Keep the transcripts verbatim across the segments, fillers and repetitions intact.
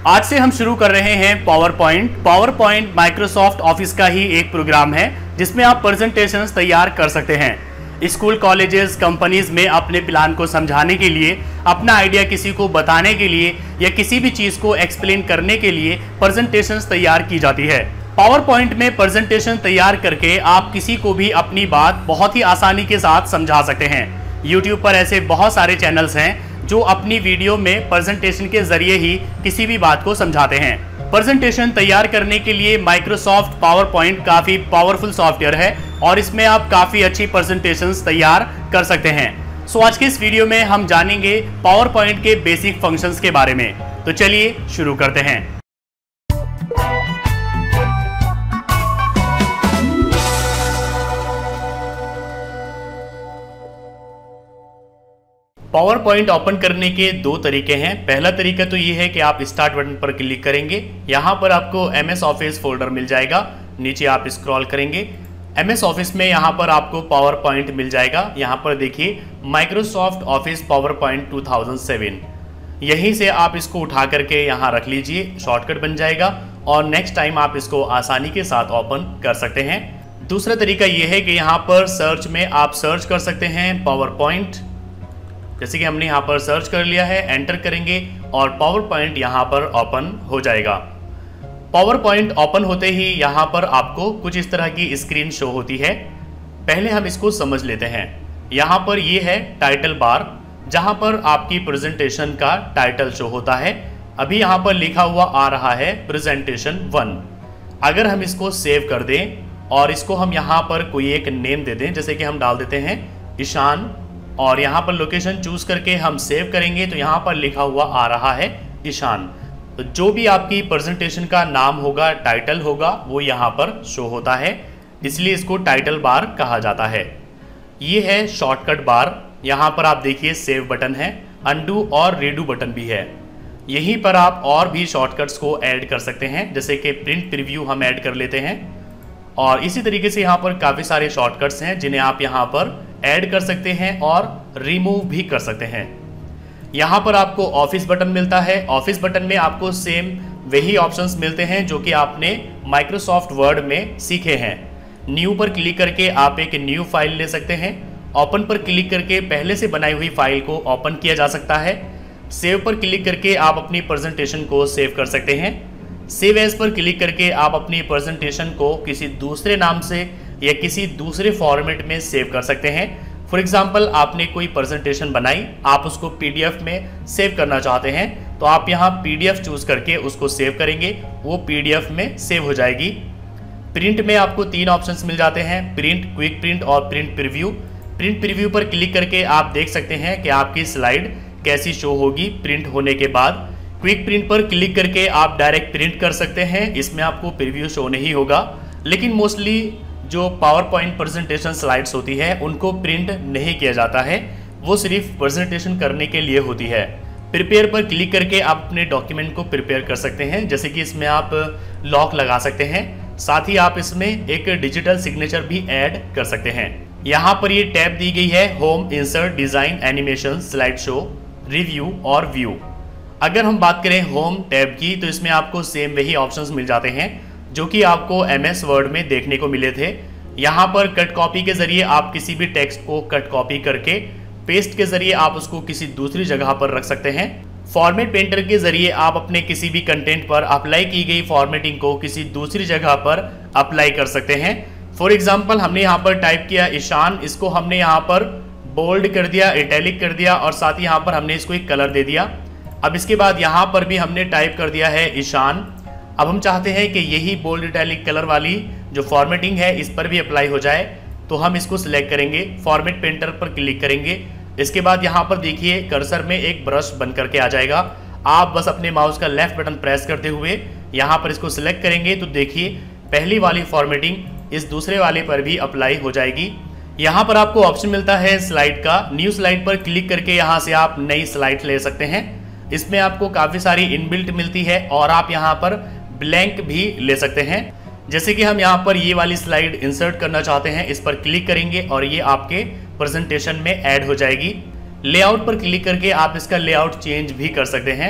आज से हम शुरू कर रहे हैं PowerPoint. PowerPoint Microsoft Office का ही एक प्रोग्राम है जिसमें आप प्रेजेंटेशंस तैयार कर सकते हैं। स्कूल, कॉलेजेस, कंपनीज में अपने प्लान को समझाने के लिए, अपना आइडिया किसी को बताने के लिए या किसी भी चीज़ को एक्सप्लेन करने के लिए प्रेजेंटेशंस तैयार की जाती है। पावर पॉइंट में प्रेजेंटेशन तैयार करके आप किसी को भी अपनी बात बहुत ही आसानी के साथ समझा सकते हैं। यूट्यूब पर ऐसे बहुत सारे चैनल्स हैं जो अपनी वीडियो में प्रेजेंटेशन के जरिए ही किसी भी बात को समझाते हैं। प्रेजेंटेशन तैयार करने के लिए माइक्रोसॉफ्ट पावर पॉइंट काफ़ी पावरफुल सॉफ्टवेयर है और इसमें आप काफ़ी अच्छी प्रेजेंटेशंस तैयार कर सकते हैं। सो आज के इस वीडियो में हम जानेंगे पावर पॉइंट के बेसिक फंक्शंस के बारे में। तो चलिए शुरू करते हैं। पावर पॉइंट ओपन करने के दो तरीके हैं। पहला तरीका तो ये है कि आप स्टार्ट बटन पर क्लिक करेंगे, यहाँ पर आपको एम एस ऑफिस फोल्डर मिल जाएगा। नीचे आप स्क्रॉल करेंगे, एम एस ऑफिस में यहाँ पर आपको पावर पॉइंट मिल जाएगा। यहाँ पर देखिए Microsoft Office PowerPoint two thousand seven, यहीं से आप इसको उठा करके यहाँ रख लीजिए, शॉर्टकट बन जाएगा और नेक्स्ट टाइम आप इसको आसानी के साथ ओपन कर सकते हैं। दूसरा तरीका ये है कि यहाँ पर सर्च में आप सर्च कर सकते हैं पावर पॉइंट। जैसे कि हमने यहाँ पर सर्च कर लिया है, एंटर करेंगे और पावर पॉइंट यहाँ पर ओपन हो जाएगा। पावर पॉइंट ओपन होते ही यहाँ पर आपको कुछ इस तरह की स्क्रीन शो होती है। पहले हम इसको समझ लेते हैं। यहाँ पर ये है टाइटल बार, जहाँ पर आपकी प्रेजेंटेशन का टाइटल शो होता है। अभी यहाँ पर लिखा हुआ आ रहा है प्रेजेंटेशन वन। अगर हम इसको सेव कर दें और इसको हम यहाँ पर कोई एक नेम दे दें, जैसे कि हम डाल देते हैं ईशान, और यहाँ पर लोकेशन चूज करके हम सेव करेंगे तो यहाँ पर लिखा हुआ आ रहा है ईशान। तो जो भी आपकी प्रेजेंटेशन का नाम होगा, टाइटल होगा, वो यहाँ पर शो होता है, इसलिए इसको टाइटल बार कहा जाता है। ये है शॉर्टकट बार। यहाँ पर आप देखिए सेव बटन है, अनडू और रीडू बटन भी है। यहीं पर आप और भी शॉर्टकट्स को ऐड कर सकते हैं, जैसे कि प्रिंट प्रीव्यू हम ऐड कर लेते हैं। और इसी तरीके से यहाँ पर काफ़ी सारे शॉर्टकट्स हैं जिन्हें आप यहाँ पर ऐड कर सकते हैं और रिमूव भी कर सकते हैं। यहाँ पर आपको ऑफिस बटन मिलता है। ऑफिस बटन में आपको सेम वही ऑप्शंस मिलते हैं जो कि आपने माइक्रोसॉफ्ट वर्ड में सीखे हैं। न्यू पर क्लिक करके आप एक न्यू फाइल ले सकते हैं। ओपन पर क्लिक करके पहले से बनाई हुई फाइल को ओपन किया जा सकता है। सेव पर क्लिक करके आप अपनी प्रेजेंटेशन को सेव कर सकते हैं। सेव एज पर क्लिक करके आप अपनी प्रेजेंटेशन को किसी दूसरे नाम से या किसी दूसरे फॉर्मेट में सेव कर सकते हैं। फॉर एग्जांपल, आपने कोई प्रेजेंटेशन बनाई, आप उसको पीडीएफ में सेव करना चाहते हैं, तो आप यहाँ पीडीएफ चूज करके उसको सेव करेंगे, वो पीडीएफ में सेव हो जाएगी। प्रिंट में आपको तीन ऑप्शंस मिल जाते हैं, प्रिंट, क्विक प्रिंट और प्रिंट प्रीव्यू। प्रिंट प्रीव्यू पर क्लिक करके आप देख सकते हैं कि आपकी स्लाइड कैसी शो होगी प्रिंट होने के बाद। क्विक प्रिंट पर क्लिक करके आप डायरेक्ट प्रिंट कर सकते हैं, इसमें आपको प्रीव्यू शो नहीं होगा। लेकिन मोस्टली जो पावर पॉइंट प्रेजेंटेशन स्लाइड्स होती है उनको प्रिंट नहीं किया जाता है, वो सिर्फ प्रेजेंटेशन करने के लिए होती है। प्रिपेयर पर क्लिक करके आप अपने डॉक्यूमेंट को प्रिपेयर कर सकते हैं, जैसे कि इसमें आप लॉक लगा सकते हैं। साथ ही आप इसमें एक डिजिटल सिग्नेचर भी ऐड कर सकते हैं। यहाँ पर ये टैब दी गई है home, insert, design, animation, slide show, review और व्यू। अगर हम बात करें होम टैब की तो इसमें आपको सेम वही ऑप्शंस मिल जाते हैं जो कि आपको एम एस वर्ड में देखने को मिले थे। यहाँ पर कट कॉपी के जरिए आप किसी भी टेक्स्ट को कट कॉपी करके पेस्ट के जरिए आप उसको किसी दूसरी जगह पर रख सकते हैं। फॉर्मेट पेंटर के जरिए आप अपने किसी भी कंटेंट पर अप्लाई की गई फॉर्मेटिंग को किसी दूसरी जगह पर अप्लाई कर सकते हैं। फॉर एग्जाम्पल, हमने यहाँ पर टाइप किया ईशान, इसको हमने यहाँ पर बोल्ड कर दिया, इटैलिक कर दिया और साथ ही यहाँ पर हमने इसको एक कलर दे दिया। अब इसके बाद यहाँ पर भी हमने टाइप कर दिया है ईशान। अब हम चाहते हैं कि यही बोल्ड इटैलिक कलर वाली जो फॉर्मेटिंग है इस पर भी अप्लाई हो जाए, तो हम इसको सिलेक्ट करेंगे, फॉर्मेट पेंटर पर क्लिक करेंगे। इसके बाद यहाँ पर देखिए कर्सर में एक ब्रश बन करके आ जाएगा। आप बस अपने माउस का लेफ्ट बटन प्रेस करते हुए यहाँ पर इसको सिलेक्ट करेंगे तो देखिए पहली वाली फॉर्मेटिंग इस दूसरे वाले पर भी अप्लाई हो जाएगी। यहाँ पर आपको ऑप्शन मिलता है स्लाइड का। न्यू स्लाइड पर क्लिक करके यहाँ से आप नई स्लाइड ले सकते हैं। इसमें आपको काफ़ी सारी इनबिल्ट मिलती है और आप यहाँ पर ब्लैंक भी ले सकते हैं। जैसे कि हम यहाँ पर ये वाली स्लाइड इंसर्ट करना चाहते हैं, इस पर क्लिक करेंगे और ये आपके प्रेजेंटेशन में ऐड हो जाएगी। लेआउट पर क्लिक करके आप इसका लेआउट चेंज भी कर सकते हैं।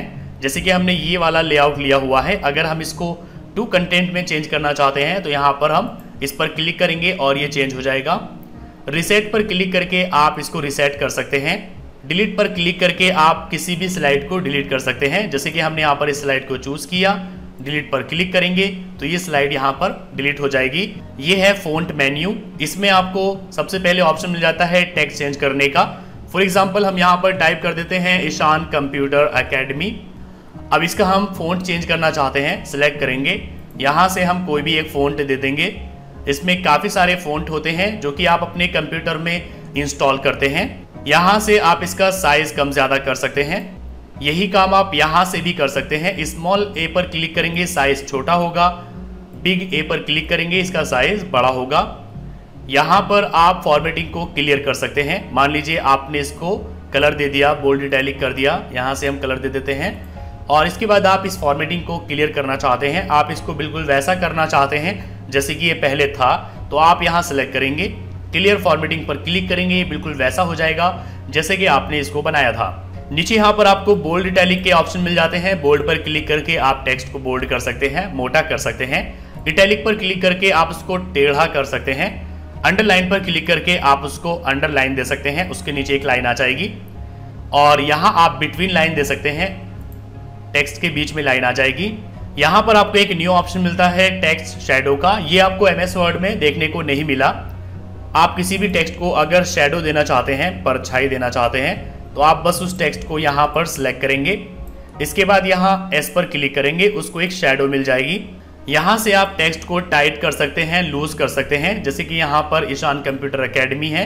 जैसे कि हमने ये वाला लेआउट लिया हुआ है। अगर हम इसको टू कंटेंट में चेंज करना चाहते हैं तो यहाँ पर हम इस पर क्लिक करेंगे और ये चेंज हो जाएगा। रिसेट पर क्लिक करके आप इसको रिसेट कर सकते हैं। डिलीट पर क्लिक करके आप किसी भी स्लाइड को डिलीट कर सकते हैं। जैसे कि हमने यहाँ पर इस स्लाइड को चूज किया, डिलीट पर क्लिक करेंगे तो ये स्लाइड यहाँ पर डिलीट हो जाएगी। ये है फ़ॉन्ट मेन्यू। इसमें आपको सबसे पहले ऑप्शन मिल जाता है टेक्स्ट चेंज करने का। फॉर एग्जांपल हम यहाँ पर टाइप कर देते हैं ईशान कंप्यूटर एकेडमी। अब इसका हम फ़ॉन्ट चेंज करना चाहते हैं, सिलेक्ट करेंगे, यहाँ से हम कोई भी एक फ़ॉन्ट दे देंगे। इसमें काफ़ी सारे फ़ॉन्ट होते हैं जो कि आप अपने कंप्यूटर में इंस्टॉल करते हैं। यहाँ से आप इसका साइज़ कम ज़्यादा कर सकते हैं। यही काम आप यहाँ से भी कर सकते हैं। स्मॉल ए पर क्लिक करेंगे, साइज़ छोटा होगा। बिग ए पर क्लिक करेंगे, इसका साइज़ बड़ा होगा। यहाँ पर आप फॉर्मेटिंग को क्लियर कर सकते हैं। मान लीजिए आपने इसको कलर दे दिया, बोल्ड इटैलिक कर दिया, यहाँ से हम कलर दे देते हैं। और इसके बाद आप इस फॉर्मेटिंग को क्लियर करना चाहते हैं, आप इसको बिल्कुल वैसा करना चाहते हैं जैसे कि ये पहले था, तो आप यहाँ सेलेक्ट करेंगे, क्लियर फॉर्मेटिंग पर क्लिक करेंगे, ये बिल्कुल वैसा हो जाएगा जैसे कि आपने इसको बनाया था। नीचे यहाँ पर आपको बोल्ड इटैलिक के ऑप्शन मिल जाते हैं। बोल्ड पर क्लिक करके आप टेक्स्ट को बोल्ड कर सकते हैं, मोटा कर सकते हैं। इटैलिक पर क्लिक करके आप उसको टेढ़ा कर सकते हैं। अंडरलाइन पर क्लिक करके आप उसको अंडरलाइन दे सकते हैं, उसके नीचे एक लाइन आ जाएगी। और यहाँ आप बिटवीन लाइन दे सकते हैं, टेक्स्ट के बीच में लाइन आ जाएगी। यहाँ पर आपको एक न्यू ऑप्शन मिलता है टेक्स्ट शैडो का। ये आपको एम एस वर्ड में देखने को नहीं मिला। आप किसी भी टेक्स्ट को अगर शैडो देना चाहते हैं, परछाई देना चाहते हैं, तो आप बस उस टेक्स्ट को यहाँ पर सिलेक्ट करेंगे। इसके बाद यहाँ एस पर क्लिक करेंगे, उसको एक शैडो मिल जाएगी। यहाँ से आप टेक्स्ट को टाइट कर सकते हैं, लूज कर सकते हैं। जैसे कि यहाँ पर ईशान कंप्यूटर एकेडमी है,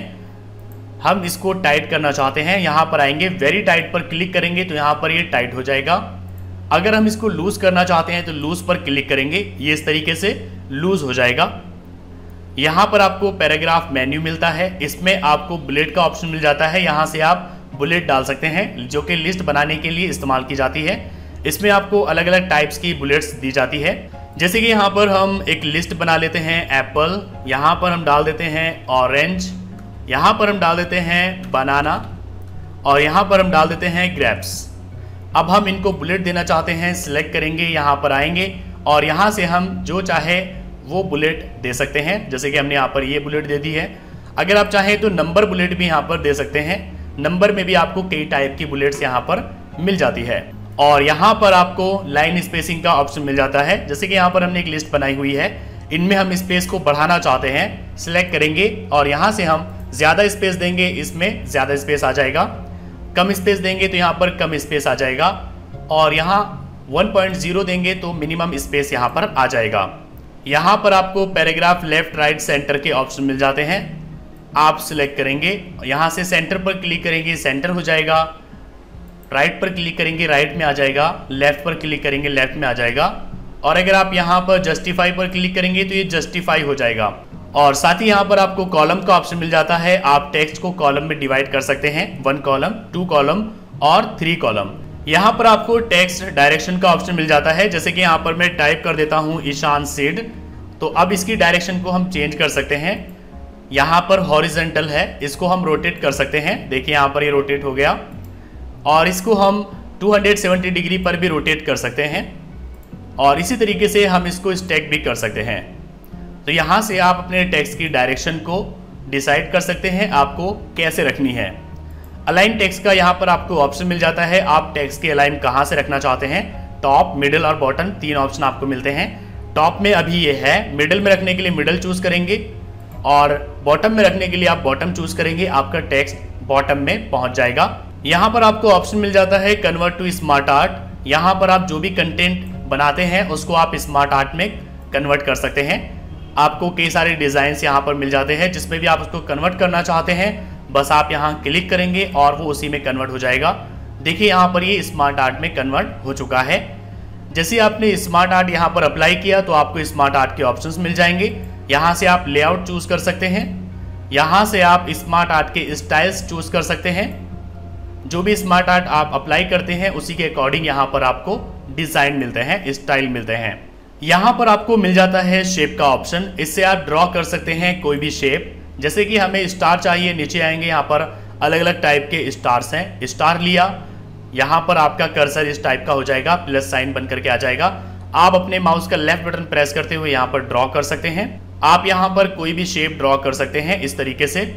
हम इसको टाइट करना चाहते हैं, यहाँ पर आएंगे, वेरी टाइट पर क्लिक करेंगे तो यहाँ पर ये टाइट हो जाएगा। अगर हम इसको लूज करना चाहते हैं तो लूज पर क्लिक करेंगे, ये इस तरीके से लूज हो जाएगा। यहाँ पर आपको पैराग्राफ मेन्यू मिलता है, इसमें आपको बुलेट का ऑप्शन मिल जाता है। यहाँ से आप बुलेट डाल सकते हैं जो कि लिस्ट बनाने के लिए इस्तेमाल की जाती है। इसमें आपको अलग अलग टाइप्स की बुलेट्स दी जाती है। जैसे कि यहाँ पर हम एक लिस्ट बना लेते हैं एप्पल, यहाँ पर हम डाल देते हैं ऑरेंज, यहाँ पर हम डाल देते हैं बनाना और यहाँ पर हम डाल देते हैं ग्रेप्स। अब हम इनको बुलेट देना चाहते हैं, सिलेक्ट करेंगे, यहाँ पर आएंगे और यहाँ से हम जो चाहे वो बुलेट दे सकते हैं। जैसे कि हमने यहाँ पर ये बुलेट दे दी है। अगर आप चाहें तो नंबर बुलेट भी यहाँ पर दे सकते हैं। नंबर में भी आपको कई टाइप की बुलेट्स यहाँ पर मिल जाती है। और यहाँ पर आपको लाइन स्पेसिंग का ऑप्शन मिल जाता है। जैसे कि यहाँ पर हमने एक लिस्ट बनाई हुई है, इनमें हम स्पेस को बढ़ाना चाहते हैं, सिलेक्ट करेंगे और यहाँ से हम ज़्यादा स्पेस देंगे, इसमें ज़्यादा स्पेस आ जाएगा। कम स्पेस देंगे तो यहाँ पर कम स्पेस आ जाएगा और यहाँ वन पॉइंट ज़ीरो देंगे तो मिनिमम स्पेस यहाँ पर आ जाएगा। यहाँ पर आपको पैराग्राफ लेफ्ट राइट सेंटर के ऑप्शन मिल जाते हैं, आप सिलेक्ट करेंगे, यहाँ से सेंटर पर क्लिक करेंगे, सेंटर हो जाएगा। राइट पर क्लिक करेंगे, राइट में आ जाएगा। लेफ्ट पर क्लिक करेंगे, लेफ्ट में आ जाएगा। और अगर आप यहाँ पर जस्टिफाई पर क्लिक करेंगे तो ये जस्टिफाई हो जाएगा। और साथ ही यहाँ पर आपको कॉलम का ऑप्शन मिल जाता है, आप टेक्स्ट को कॉलम में डिवाइड कर सकते हैं, वन कॉलम, टू कॉलम और थ्री कॉलम। यहाँ पर आपको टेक्स्ट डायरेक्शन का ऑप्शन मिल जाता है। जैसे कि यहाँ पर मैं टाइप कर देता हूँ ईशान सीड, तो अब इसकी डायरेक्शन को हम चेंज कर सकते हैं। यहाँ पर हॉरिजेंटल है, इसको हम रोटेट कर सकते हैं। देखिए यहाँ पर ये रोटेट हो गया और इसको हम टू हंड्रेड सेवेंटी डिग्री पर भी रोटेट कर सकते हैं और इसी तरीके से हम इसको स्टैक भी कर सकते हैं। तो यहाँ से आप अपने टेक्स्ट की डायरेक्शन को डिसाइड कर सकते हैं आपको कैसे रखनी है। अलाइन टेक्स्ट का यहाँ पर आपको ऑप्शन मिल जाता है, आप टेक्स्ट के अलाइन कहाँ से रखना चाहते हैं। टॉप, मिडिल और बॉटम, तीन ऑप्शन आपको मिलते हैं। टॉप में अभी ये है, मिडिल में रखने के लिए मिडिल चूज करेंगे और बॉटम में रखने के लिए आप बॉटम चूज करेंगे, आपका टेक्स्ट बॉटम में पहुंच जाएगा। यहाँ पर आपको ऑप्शन मिल जाता है कन्वर्ट टू स्मार्ट आर्ट। यहाँ पर आप जो भी कंटेंट बनाते हैं उसको आप स्मार्ट आर्ट में कन्वर्ट कर सकते हैं। आपको कई सारे डिज़ाइंस यहाँ पर मिल जाते हैं, जिसमें भी आप उसको कन्वर्ट करना चाहते हैं बस आप यहाँ क्लिक करेंगे और वो उसी में कन्वर्ट हो जाएगा। देखिए यहाँ पर ये स्मार्ट आर्ट में कन्वर्ट हो चुका है। जैसे आपने स्मार्ट आर्ट यहाँ पर अप्लाई किया तो आपको स्मार्ट आर्ट के ऑप्शंस मिल जाएंगे। यहाँ से आप लेआउट चूज कर सकते हैं, यहाँ से आप स्मार्ट आर्ट के स्टाइल्स चूज कर सकते हैं। जो भी स्मार्ट आर्ट आप अप्लाई करते हैं उसी के अकॉर्डिंग यहाँ पर आपको डिज़ाइन मिलते हैं, स्टाइल मिलते हैं। यहाँ पर आपको मिल जाता है शेप का ऑप्शन, इससे आप ड्रॉ कर सकते हैं कोई भी शेप। जैसे कि हमें स्टार चाहिए, नीचे आएंगे, यहाँ पर अलग अलग टाइप के स्टार्स हैं। स्टार लिया, यहाँ पर आपका कर्सर इस टाइप का हो जाएगा, प्लस साइन बन करके आ जाएगा। आप अपने माउस का लेफ्ट बटन प्रेस करते हुए यहाँ पर ड्रॉ कर सकते हैं। आप यहाँ पर कोई भी शेप ड्रॉ कर सकते हैं इस तरीके से।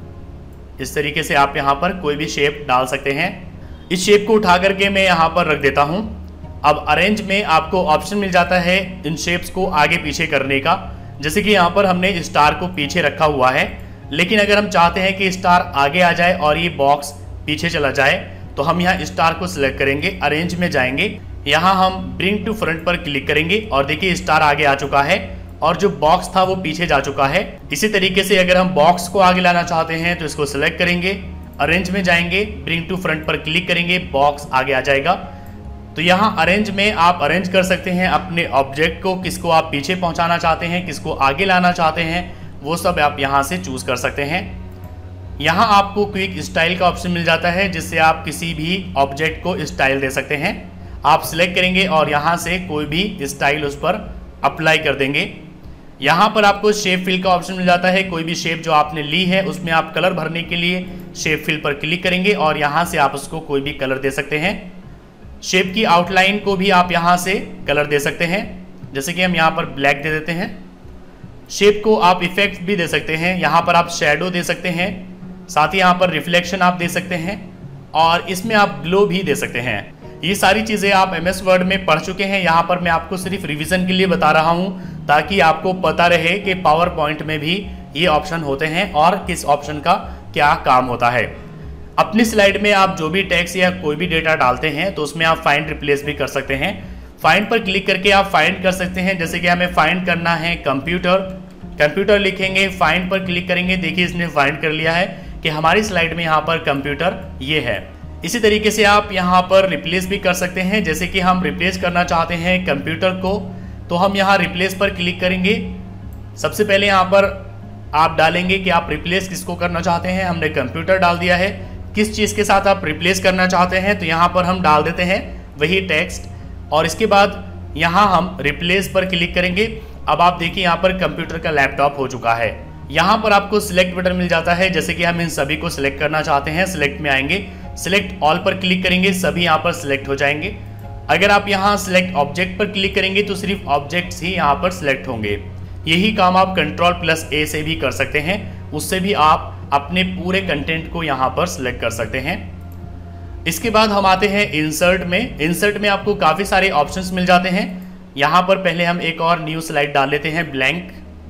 इस तरीके से आप यहाँ पर कोई भी शेप डाल सकते हैं। इस शेप को उठा करके मैं यहाँ पर रख देता हूँ। अब अरेंज में आपको ऑप्शन मिल जाता है इन शेप्स को आगे पीछे करने का। जैसे कि यहाँ पर हमने स्टार को पीछे रखा हुआ है, लेकिन अगर हम चाहते हैं कि स्टार आगे आ जाए और ये बॉक्स पीछे चला जाए तो हम यहाँ स्टार को सिलेक्ट करेंगे, अरेंज में जाएंगे, यहाँ हम ब्रिंग टू फ्रंट पर क्लिक करेंगे और देखिए स्टार आगे आ चुका है और जो बॉक्स था वो पीछे जा चुका है। इसी तरीके से अगर हम बॉक्स को आगे लाना चाहते हैं तो इसको सिलेक्ट करेंगे, अरेंज में जाएंगे, ब्रिंग टू फ्रंट पर क्लिक करेंगे, बॉक्स आगे आ जाएगा। तो यहाँ अरेंज में आप अरेंज कर सकते हैं अपने ऑब्जेक्ट को, किसको आप पीछे पहुंचाना चाहते हैं, किसको आगे लाना चाहते हैं, वो सब आप यहाँ से चूज कर सकते हैं। यहाँ आपको क्विक स्टाइल का ऑप्शन मिल जाता है जिससे आप किसी भी ऑब्जेक्ट को स्टाइल दे सकते हैं। आप सिलेक्ट करेंगे और यहाँ से कोई भी स्टाइल उस पर अप्लाई कर देंगे। यहाँ पर आपको शेप फिल का ऑप्शन मिल जाता है। कोई भी शेप जो आपने ली है उसमें आप कलर भरने के लिए शेप फिल पर क्लिक करेंगे और यहाँ से आप उसको कोई भी कलर दे सकते हैं। शेप की आउटलाइन को भी आप यहाँ से कलर दे सकते हैं, जैसे कि हम यहाँ पर ब्लैक दे देते हैं। शेप को आप इफेक्ट भी दे सकते हैं, यहाँ पर आप शेडो दे सकते हैं, साथ ही यहाँ पर रिफ्लेक्शन आप दे सकते हैं और इसमें आप ग्लो भी दे सकते हैं। ये सारी चीज़ें आप एम एस वर्ड में पढ़ चुके हैं। यहाँ पर मैं आपको सिर्फ रिवीजन के लिए बता रहा हूँ ताकि आपको पता रहे कि पावर पॉइंट में भी ये ऑप्शन होते हैं और किस ऑप्शन का क्या काम होता है। अपनी स्लाइड में आप जो भी टेक्स्ट या कोई भी डेटा डालते हैं तो उसमें आप फाइंड रिप्लेस भी कर सकते हैं। फाइंड पर क्लिक करके आप फाइंड कर सकते हैं, जैसे कि हमें फाइंड करना है कंप्यूटर, कंप्यूटर लिखेंगे, फाइंड पर क्लिक करेंगे, देखिए इसने फाइंड कर लिया है कि हमारी स्लाइड में यहाँ पर कंप्यूटर ये है। इसी तरीके से आप यहाँ पर रिप्लेस भी कर सकते हैं, जैसे कि हम रिप्लेस करना चाहते हैं कंप्यूटर को तो हम यहाँ रिप्लेस पर क्लिक करेंगे। सबसे पहले यहाँ पर आप डालेंगे कि आप रिप्लेस किसको करना चाहते हैं। हमने कंप्यूटर डाल दिया है। किस चीज़ के साथ आप रिप्लेस करना चाहते हैं तो यहाँ पर हम डाल देते हैं वही टेक्स्ट और इसके बाद यहाँ हम रिप्लेस पर क्लिक करेंगे। अब आप देखिए यहाँ पर कंप्यूटर का लैपटॉप हो चुका है। यहाँ पर आपको सिलेक्ट बटन मिल जाता है, जैसे कि हम इन सभी को सिलेक्ट करना चाहते हैं। सिलेक्ट में आएंगे, सिलेक्ट ऑल पर क्लिक करेंगे, सभी यहाँ पर सिलेक्ट हो जाएंगे। अगर आप यहाँ सिलेक्ट ऑब्जेक्ट पर क्लिक करेंगे तो सिर्फ ऑब्जेक्ट्स ही यहाँ पर सिलेक्ट होंगे। यही काम आप कंट्रोल प्लस ए से भी कर सकते हैं, उससे भी आप अपने पूरे कंटेंट को यहाँ पर सिलेक्ट कर सकते हैं। इसके बाद हम आते हैं इंसर्ट में। इंसर्ट में आपको काफ़ी सारे ऑप्शंस मिल जाते हैं। यहाँ पर पहले हम एक और न्यू स्लाइड डाल लेते हैं, ब्लैंक।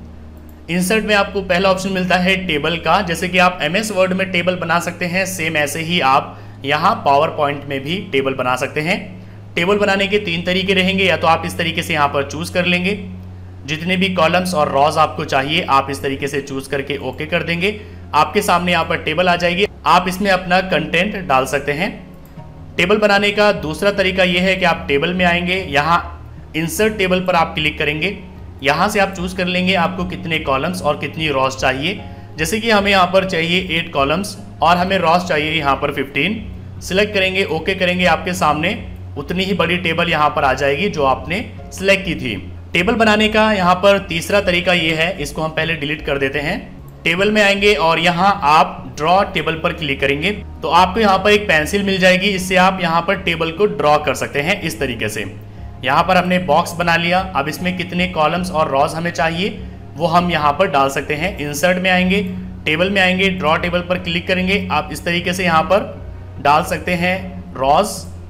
इंसर्ट में आपको पहला ऑप्शन मिलता है टेबल का, जैसे कि आप एम एस वर्ड में टेबल बना सकते हैं, सेम ऐसे ही आप यहाँ पावर पॉइंट में भी टेबल बना सकते हैं। टेबल बनाने के तीन तरीके रहेंगे, या तो आप इस तरीके से यहाँ पर चूज कर लेंगे, जितने भी कॉलम्स और रॉज आपको चाहिए आप इस तरीके से चूज करके ओके कर देंगे। आपके सामने यहाँ पर टेबल आ जाएगी, आप इसमें अपना कंटेंट डाल सकते हैं। टेबल बनाने का दूसरा तरीका यह है कि आप टेबल में आएंगे, यहाँ इंसर्ट टेबल पर आप क्लिक करेंगे, यहाँ से आप चूज कर लेंगे आपको कितने कॉलम्स और कितनी रॉज चाहिए। जैसे कि हमें यहाँ पर चाहिए एट कॉलम्स और हमें रॉज चाहिए यहाँ पर फिफ्टीन। सिलेक्ट करेंगे, ओके करेंगे, आपके सामने उतनी ही बड़ी टेबल यहाँ पर आ जाएगी जो आपने सिलेक्ट की थी। टेबल बनाने का यहाँ पर तीसरा तरीका ये है, इसको हम पहले डिलीट कर देते हैं। टेबल में आएंगे और यहाँ आप ड्रॉ टेबल पर क्लिक करेंगे तो आपको यहाँ पर एक पेंसिल मिल जाएगी, इससे आप यहाँ पर टेबल को ड्रॉ कर सकते हैं इस तरीके से। यहाँ पर हमने बॉक्स बना लिया, अब इसमें कितने कॉलम्स और रॉज हमें चाहिए वो हम यहाँ पर डाल सकते हैं। इंसर्ट में आएंगे, टेबल में आएंगे, ड्रॉ टेबल पर क्लिक करेंगे, आप इस तरीके से यहाँ पर डाल सकते हैं रॉज,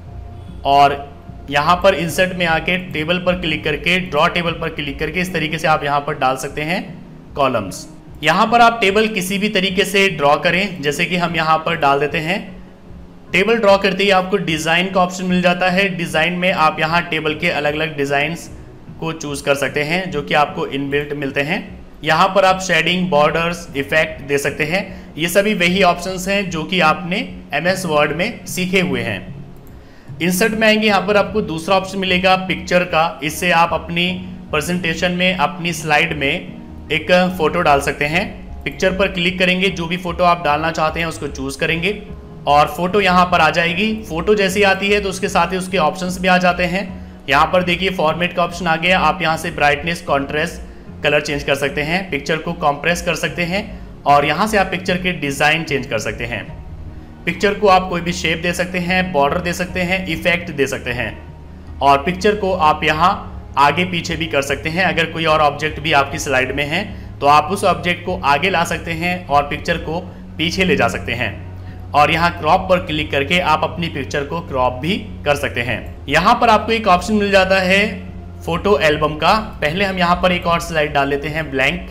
और यहाँ पर इंसर्ट में आके टेबल पर क्लिक करके, ड्रॉ टेबल पर क्लिक करके इस तरीके से आप यहाँ पर डाल सकते हैं कॉलम्स। यहाँ पर आप टेबल किसी भी तरीके से ड्रॉ करें, जैसे कि हम यहाँ पर डाल देते हैं। टेबल ड्रॉ करते ही आपको डिज़ाइन का ऑप्शन मिल जाता है। डिज़ाइन में आप यहाँ टेबल के अलग अलग डिज़ाइंस को चूज़ कर सकते हैं जो कि आपको इनबिल्ट मिलते हैं। यहाँ पर आप शेडिंग, बॉर्डर्स, इफेक्ट दे सकते हैं। ये सभी वही ऑप्शंस हैं जो कि आपने एम एस वर्ड में सीखे हुए हैं। इंसर्ट में आएंगे, यहाँ पर आपको दूसरा ऑप्शन मिलेगा पिक्चर का। इससे आप अपनी प्रेजेंटेशन में, अपनी स्लाइड में एक फ़ोटो डाल सकते हैं। पिक्चर पर क्लिक करेंगे, जो भी फ़ोटो आप डालना चाहते हैं उसको चूज़ करेंगे और फोटो यहाँ पर आ जाएगी। फोटो जैसी आती है तो उसके साथ ही उसके ऑप्शंस भी आ जाते हैं। यहाँ पर देखिए फॉर्मेट का ऑप्शन आ गया, आप यहाँ से ब्राइटनेस, कॉन्ट्रास्ट, कलर चेंज कर सकते हैं, पिक्चर को कॉम्प्रेस कर सकते हैं और यहाँ से आप पिक्चर के डिज़ाइन चेंज कर सकते हैं। पिक्चर को आप कोई भी शेप दे सकते हैं, बॉर्डर दे सकते हैं, इफेक्ट दे सकते हैं और पिक्चर को आप यहाँ आगे पीछे भी कर सकते हैं। अगर कोई और ऑब्जेक्ट भी आपकी स्लाइड में है तो आप उस ऑब्जेक्ट को आगे ला सकते हैं और पिक्चर को पीछे ले जा सकते हैं और यहाँ क्रॉप पर क्लिक करके आप अपनी पिक्चर को क्रॉप भी कर सकते हैं। यहाँ पर आपको एक ऑप्शन मिल जाता है फोटो एल्बम का। पहले हम यहाँ पर एक और स्लाइड डाल लेते हैं ब्लैंक।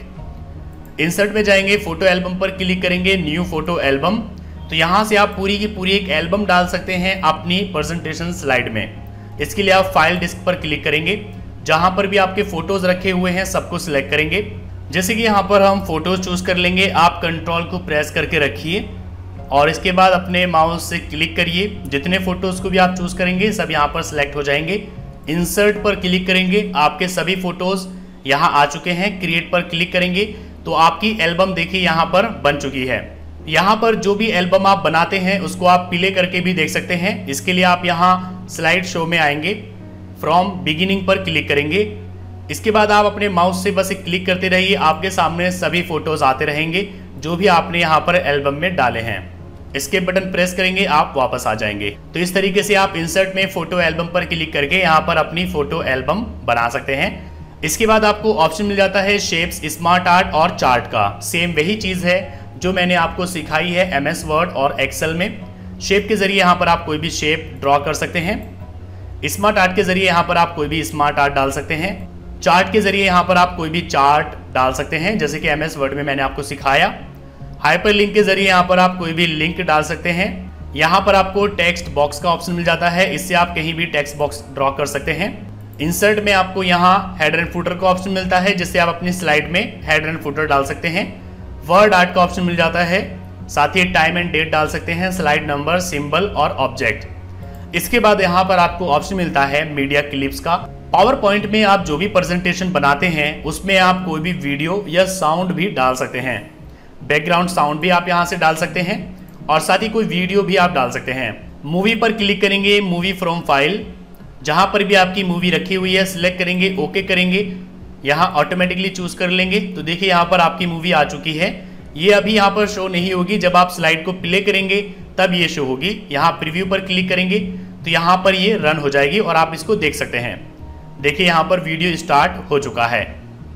इंसर्ट में जाएंगे, फोटो एल्बम पर क्लिक करेंगे, न्यू फोटो एल्बम। तो यहाँ से आप पूरी की पूरी एक एल्बम डाल सकते हैं अपनी प्रेजेंटेशन स्लाइड में। इसके लिए आप फाइल डिस्क पर क्लिक करेंगे, जहाँ पर भी आपके फोटोज रखे हुए हैं सबको सिलेक्ट करेंगे। जैसे कि यहाँ पर हम फोटोज चूज कर लेंगे, आप कंट्रोल को प्रेस करके रखिए और इसके बाद अपने माउस से क्लिक करिए। जितने फोटोज को भी आप चूज करेंगे सब यहाँ पर सिलेक्ट हो जाएंगे। इंसर्ट पर क्लिक करेंगे, आपके सभी फोटोज यहाँ आ चुके हैं। क्रिएट पर क्लिक करेंगे तो आपकी एल्बम देखिए यहाँ पर बन चुकी है। यहाँ पर जो भी एल्बम आप बनाते हैं उसको आप प्ले करके भी देख सकते हैं। इसके लिए आप यहाँ स्लाइड शो में आएंगे, फ्रॉम बिगिनिंग पर क्लिक करेंगे। इसके बाद आप अपने माउस से बस क्लिक करते रहिए, आपके सामने सभी फोटोज आते रहेंगे जो भी आपने यहाँ पर एल्बम में डाले हैं। इसके बटन प्रेस करेंगे, आप वापस आ जाएंगे। तो इस तरीके से आप इंसर्ट में फोटो एल्बम पर क्लिक करके यहाँ पर अपनी फोटो एल्बम बना सकते हैं। इसके बाद आपको ऑप्शन मिल जाता है शेप्स, स्मार्ट आर्ट और चार्ट का। सेम वही चीज़ है जो मैंने आपको सिखाई है एम एस वर्ड और एक्सेल में। शेप के जरिए यहाँ पर आप कोई भी शेप ड्रॉ कर सकते हैं। स्मार्ट आर्ट के जरिए यहाँ पर आप कोई भी स्मार्ट आर्ट डाल सकते हैं। चार्ट के जरिए यहाँ पर आप कोई भी चार्ट डाल सकते हैं, जैसे कि एम एस वर्ड में मैंने आपको सिखाया। हाइपर लिंक के जरिए यहाँ पर आप कोई भी लिंक डाल सकते हैं। यहाँ पर आपको टेक्स्ट बॉक्स का ऑप्शन मिल जाता है, इससे आप कहीं भी टेक्स्ट बॉक्स ड्रॉ कर सकते हैं। इंसर्ट में आपको यहाँ हेडर एंड फुटर का ऑप्शन मिलता है, जिससे आप अपनी स्लाइड में हेडर एंड फुटर डाल सकते हैं। वर्ड आर्ट का ऑप्शन मिल जाता है, साथ ही टाइम एंड डेट डाल सकते हैं, स्लाइड नंबर, सिंबल और ऑब्जेक्ट। इसके बाद यहाँ पर आपको ऑप्शन मिलता है मीडिया क्लिप्स का। पावर पॉइंट में आप जो भी प्रेजेंटेशन बनाते हैं उसमें आप कोई भी वीडियो या साउंड भी डाल सकते हैं। बैकग्राउंड साउंड भी आप यहाँ से डाल सकते हैं और साथ ही कोई वीडियो भी आप डाल सकते हैं। मूवी पर क्लिक करेंगे, मूवी फ्रॉम फाइल, जहाँ पर भी आपकी मूवी रखी हुई है सिलेक्ट करेंगे, ओके करेंगे, यहाँ ऑटोमेटिकली चूज कर लेंगे। तो देखिए यहाँ पर आपकी मूवी आ चुकी है। ये अभी यहाँ पर शो नहीं होगी, जब आप स्लाइड को प्ले करेंगे तब ये शो होगी। यहाँ प्रीव्यू पर क्लिक करेंगे तो यहाँ पर ये रन हो जाएगी और आप इसको देख सकते हैं। देखिए यहाँ पर वीडियो स्टार्ट हो चुका है।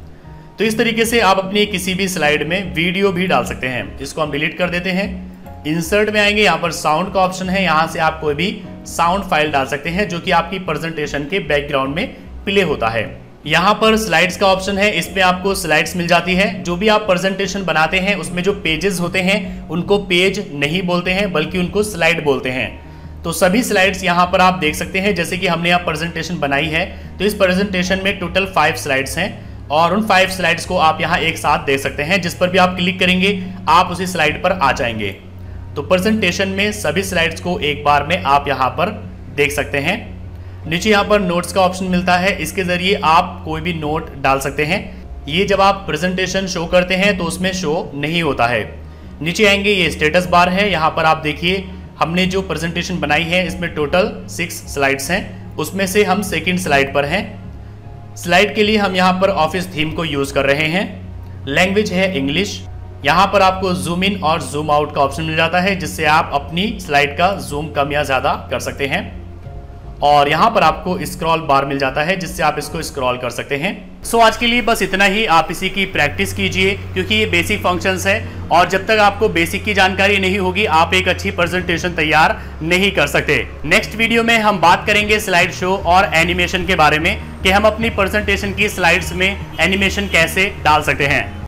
तो इस तरीके से आप अपनी किसी भी स्लाइड में वीडियो भी डाल सकते हैं। इसको हम डिलीट कर देते हैं। इंसर्ट में आएंगे, यहाँ पर साउंड का ऑप्शन है, यहाँ से आप कोई भी साउंड फाइल डाल सकते हैं जो कि आपकी प्रेजेंटेशन के बैकग्राउंड में प्ले होता है। यहाँ पर स्लाइड्स का ऑप्शन है, इसमें आपको स्लाइड्स मिल जाती है। जो भी आप प्रेजेंटेशन बनाते हैं उसमें जो पेजेस होते हैं उनको पेज नहीं बोलते हैं बल्कि उनको स्लाइड बोलते हैं। तो सभी स्लाइड्स यहाँ पर आप देख सकते हैं। जैसे कि हमने यहाँ प्रेजेंटेशन बनाई है तो इस प्रेजेंटेशन में टोटल फाइव स्लाइड्स हैं और उन फाइव स्लाइड्स को आप यहाँ एक साथ देख सकते हैं। जिस पर भी आप क्लिक करेंगे आप उसी स्लाइड पर आ जाएंगे। तो प्रेजेंटेशन में सभी स्लाइड्स को एक बार में आप यहाँ पर देख सकते हैं। नीचे यहाँ पर नोट्स का ऑप्शन मिलता है, इसके जरिए आप कोई भी नोट डाल सकते हैं। ये जब आप प्रेजेंटेशन शो करते हैं तो उसमें शो नहीं होता है। नीचे आएंगे, ये स्टेटस बार है। यहाँ पर आप देखिए हमने जो प्रेजेंटेशन बनाई है इसमें टोटल सिक्स स्लाइड्स हैं, उसमें से हम सेकंड स्लाइड पर हैं। स्लाइड के लिए हम यहाँ पर ऑफिस थीम को यूज कर रहे हैं। लैंग्वेज है इंग्लिश। यहाँ पर आपको जूम इन और जूम आउट का ऑप्शन मिल जाता है, जिससे आप अपनी स्लाइड का जूम कम या ज्यादा कर सकते हैं। और यहाँ पर आपको स्क्रॉल बार मिल जाता है, जिससे आप इसको स्क्रॉल कर सकते हैं। सो so, आज के लिए बस इतना ही। आप इसी की प्रैक्टिस कीजिए क्योंकि ये बेसिक फंक्शंस है और जब तक आपको बेसिक की जानकारी नहीं होगी आप एक अच्छी प्रेजेंटेशन तैयार नहीं कर सकते। नेक्स्ट वीडियो में हम बात करेंगे स्लाइड शो और एनिमेशन के बारे में कि हम अपनी प्रेजेंटेशन की स्लाइड्स में एनिमेशन कैसे डाल सकते हैं।